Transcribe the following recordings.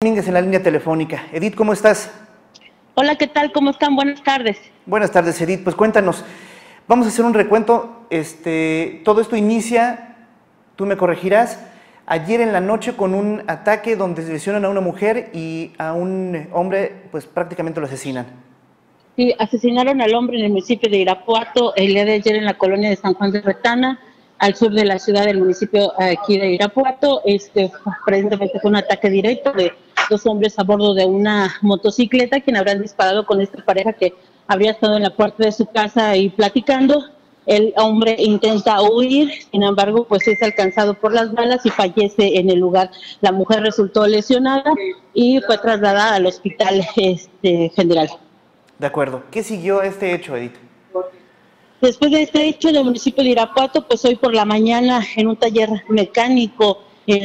En la línea telefónica. Edith, ¿cómo estás? Hola, ¿qué tal? ¿Cómo están? Buenas tardes. Buenas tardes, Edith. Pues cuéntanos, vamos a hacer un recuento. Todo esto inicia, tú me corregirás, ayer en la noche con un ataque donde lesionan a una mujer y a un hombre, pues prácticamente lo asesinan. Sí, asesinaron al hombre en el municipio de Irapuato el día de ayer en la colonia de San Juan de Retana, al sur de la ciudad del municipio aquí de Irapuato. Aparentemente fue un ataque directo de dos hombres a bordo de una motocicleta, quien habrán disparado con esta pareja que habría estado en la puerta de su casa y platicando. El hombre intenta huir, sin embargo, pues es alcanzado por las balas y fallece en el lugar. La mujer resultó lesionada y fue trasladada al hospital general. De acuerdo. ¿Qué siguió este hecho, Edith? Después de este hecho, en el municipio de Irapuato, pues hoy por la mañana, en un taller mecánico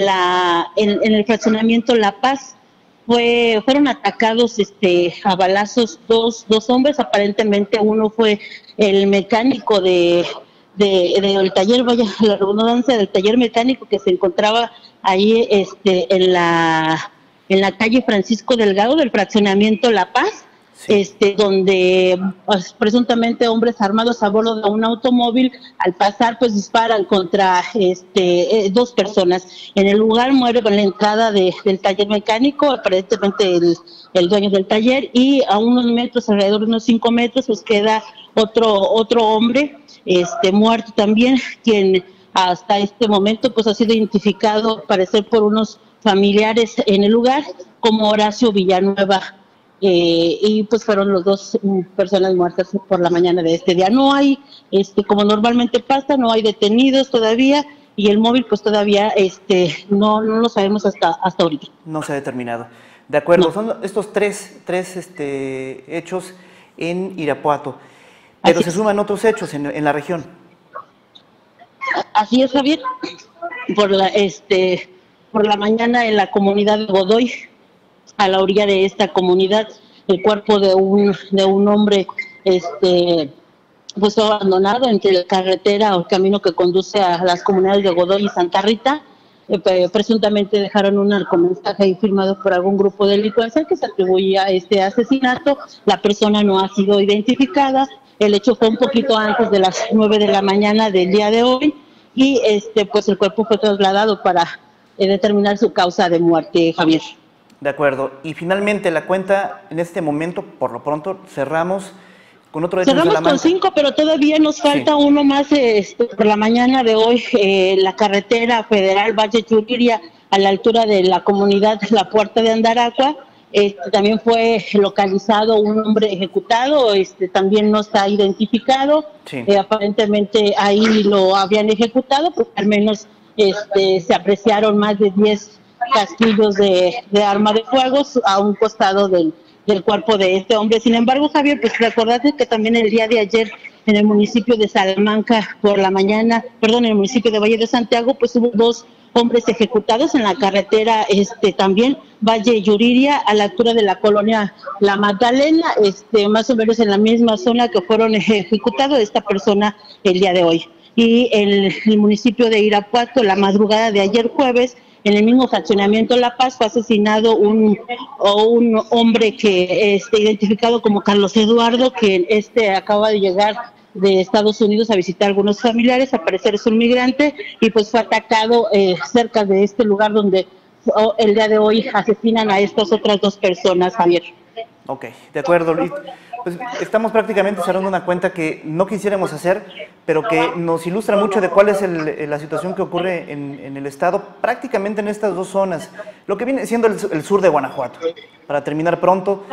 en el fraccionamiento La Paz, fueron atacados a balazos dos hombres. Aparentemente uno fue el mecánico del taller, vaya la redundancia, del taller mecánico que se encontraba ahí en la calle Francisco Delgado del fraccionamiento La Paz. Sí. Donde presuntamente hombres armados a bordo de un automóvil al pasar pues disparan contra dos personas. En el lugar muere con la entrada del taller mecánico, aparentemente el dueño del taller, y a unos metros, alrededor de unos 5 metros, pues queda otro hombre muerto también, quien hasta este momento pues ha sido identificado, al parecer por unos familiares en el lugar, como Horacio Villanueva. Y pues fueron los dos personas muertas por la mañana de este día. No hay, como normalmente pasa, no hay detenidos todavía, y el móvil pues todavía no lo sabemos hasta ahorita. No se ha determinado. De acuerdo, no. Son estos tres hechos en Irapuato, pero así se suman otros hechos en la región. Así es, Javier. Por la mañana en la comunidad de Godoy, a la orilla de esta comunidad, el cuerpo de un hombre pues abandonado entre la carretera o el camino que conduce a las comunidades de Godoy y Santa Rita. Presuntamente dejaron un narcomensaje ahí firmado por algún grupo delincuencial que se atribuía a este asesinato. La persona no ha sido identificada. El hecho fue un poquito antes de las 9 de la mañana del día de hoy, y pues el cuerpo fue trasladado para determinar su causa de muerte, Javier. De acuerdo. Y finalmente la cuenta en este momento, por lo pronto, cerramos con otro hecho en Salamanca. Cerramos con 5, pero todavía nos falta uno más por la mañana de hoy. La carretera federal Valle Yuriria, a la altura de la comunidad La Puerta de Andaracua, también fue localizado un hombre ejecutado, también no está identificado. Sí. Aparentemente ahí lo habían ejecutado, pues al menos se apreciaron más de 10 casquillos de arma de fuego a un costado del cuerpo de este hombre. Sin embargo, Javier, pues recordate que también el día de ayer en el municipio de Salamanca por la mañana, en el municipio de Valle de Santiago, pues hubo 2 hombres ejecutados en la carretera también Valle Yuriria, a la altura de la colonia La Magdalena, más o menos en la misma zona que fueron ejecutados esta persona el día de hoy. Y en el municipio de Irapuato, la madrugada de ayer jueves, en el mismo fraccionamiento La Paz, fue asesinado un hombre que identificado como Carlos Eduardo, que acaba de llegar de Estados Unidos a visitar a algunos familiares. Al parecer es un migrante, y pues fue atacado cerca de este lugar donde el día de hoy asesinan a estas otras 2 personas, Javier. Ok, de acuerdo, Luis. Pues estamos prácticamente cerrando una cuenta que no quisiéramos hacer, pero que nos ilustra mucho de cuál es la situación que ocurre en el estado, prácticamente en estas 2 zonas, lo que viene siendo el sur de Guanajuato. Para terminar pronto,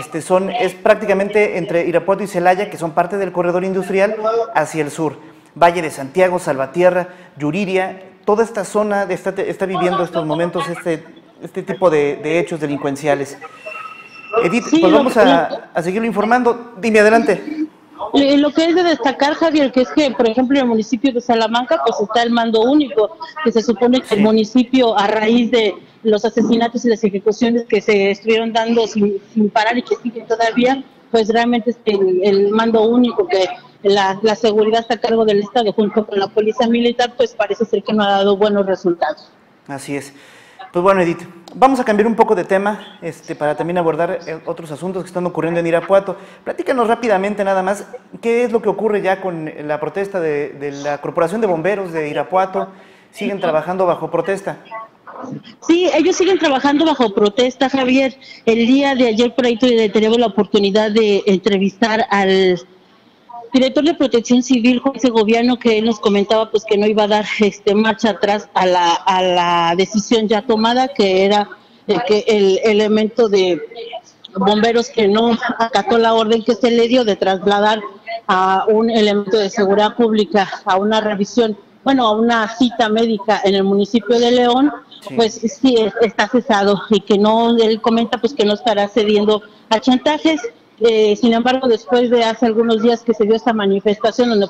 es prácticamente entre Irapuato y Celaya, que son parte del corredor industrial, hacia el sur. Valle de Santiago, Salvatierra, Yuriria, toda esta zona está viviendo estos momentos este tipo de hechos delincuenciales. Edith, sí, pues vamos a seguirlo informando. Dime, adelante. Lo que es de destacar, Javier, que es que, por ejemplo, en el municipio de Salamanca, pues está el mando único, que se supone que el municipio, a raíz de los asesinatos y las ejecuciones que se estuvieron dando sin parar y que siguen todavía, pues realmente es el mando único, que la seguridad está a cargo del Estado junto con la policía militar, pues parece ser que no ha dado buenos resultados. Así es. Pues bueno, Edith, vamos a cambiar un poco de tema para también abordar otros asuntos que están ocurriendo en Irapuato. Platícanos rápidamente nada más, ¿qué es lo que ocurre ya con la protesta de la Corporación de Bomberos de Irapuato? ¿Siguen trabajando bajo protesta? Sí, ellos siguen trabajando bajo protesta, Javier. El día de ayer por ahí tenemos la oportunidad de entrevistar al director de Protección Civil, Juan Segoviano, que él nos comentaba pues que no iba a dar marcha atrás a la decisión ya tomada, que era que el elemento de bomberos que no acató la orden que se le dio de trasladar a un elemento de seguridad pública a una revisión, bueno, a una cita médica en el municipio de León, Sí. pues sí está cesado, y que no, él comenta pues que no estará cediendo a chantajes. Sin embargo, después de hace algunos días que se dio esta manifestación donde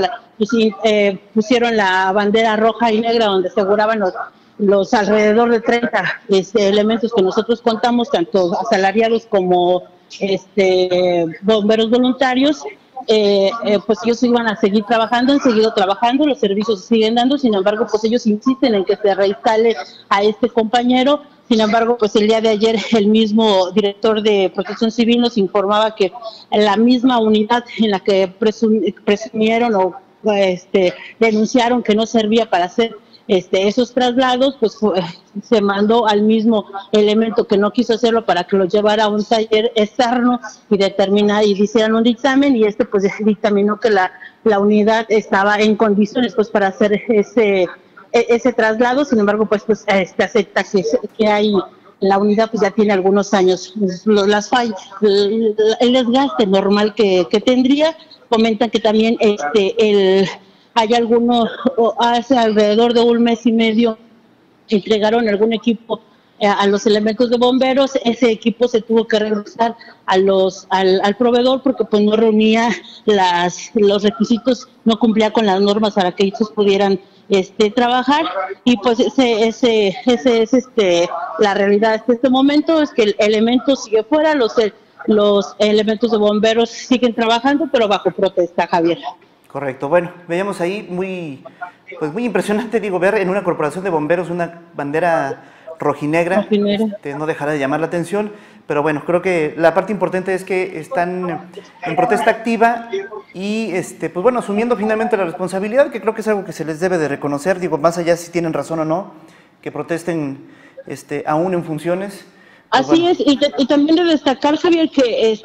pusieron la bandera roja y negra, donde aseguraban los alrededor de 30 elementos que nosotros contamos, tanto asalariados como bomberos voluntarios, pues ellos iban a seguir trabajando, han seguido trabajando, los servicios se siguen dando. Sin embargo, pues ellos insisten en que se reinstale a este compañero. Sin embargo, pues el día de ayer el mismo director de Protección Civil nos informaba que la misma unidad en la que presumieron o denunciaron que no servía para hacer esos traslados, pues se mandó al mismo elemento que no quiso hacerlo para que lo llevara a un taller externo y determinar y hicieran un dictamen, y pues dictaminó que la unidad estaba en condiciones pues para hacer ese traslado. Sin embargo, pues acepta que hay la unidad pues ya tiene algunos años las fallas, el desgaste normal que tendría. Comentan que también hay algunos, hace alrededor de un mes y medio entregaron algún equipo a los elementos de bomberos. Ese equipo se tuvo que regresar al proveedor porque pues no reunía los requisitos, no cumplía con las normas para que ellos pudieran trabajar, y pues ese es la realidad hasta este momento, es que el elemento sigue fuera, los elementos de bomberos siguen trabajando, pero bajo protesta, Javier. Correcto. Bueno, veíamos ahí muy impresionante, digo, ver en una corporación de bomberos una bandera rojinegra. No dejará de llamar la atención, pero bueno, creo que la parte importante es que están en protesta activa y pues bueno, asumiendo finalmente la responsabilidad, que creo que es algo que se les debe de reconocer, digo, más allá si tienen razón o no, que protesten aún en funciones. Pues así bueno. Y también de destacar, Javier, que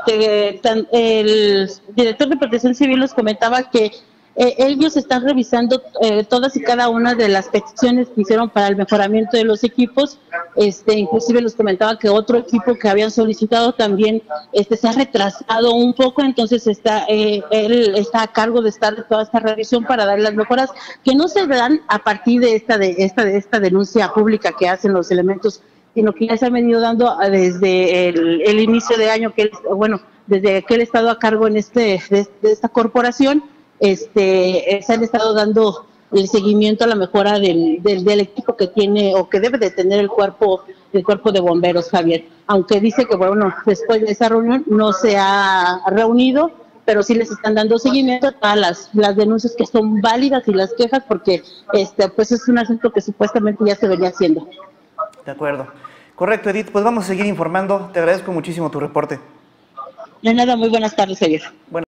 el director de Protección Civil nos comentaba que ellos están revisando todas y cada una de las peticiones que hicieron para el mejoramiento de los equipos. Inclusive les comentaba que otro equipo que habían solicitado también se ha retrasado un poco, entonces él está a cargo de estar de toda esta revisión para dar las mejoras que no se dan a partir de esta denuncia pública que hacen los elementos, sino que ya se han venido dando desde el inicio de año, desde que él ha estado a cargo de esta corporación. Se han estado dando el seguimiento a la mejora del equipo que tiene o que debe de tener el cuerpo de bomberos, Javier. Aunque dice que bueno, después de esa reunión no se ha reunido, pero sí les están dando seguimiento a todas las denuncias que son válidas y las quejas, porque pues es un asunto que supuestamente ya se venía haciendo. De acuerdo. Correcto, Edith, pues vamos a seguir informando. Te agradezco muchísimo tu reporte. De nada, muy buenas tardes, Javier. Bueno.